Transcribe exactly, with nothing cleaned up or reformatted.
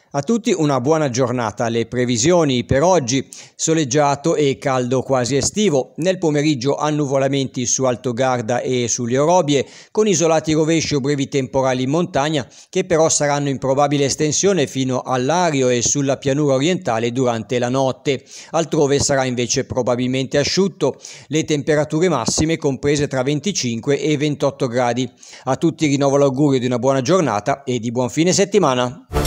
A tutti una buona giornata. Le previsioni per oggi: soleggiato e caldo quasi estivo, nel pomeriggio annuvolamenti su Altogarda e sulle Orobie, con isolati rovesci o brevi temporali in montagna che però saranno in probabile estensione fino al Lario e sulla pianura orientale durante la notte. Altrove sarà invece probabilmente asciutto, le temperature massime comprese tra venticinque e ventotto gradi. A tutti rinnovo l'augurio di una buona giornata e di buon fine settimana.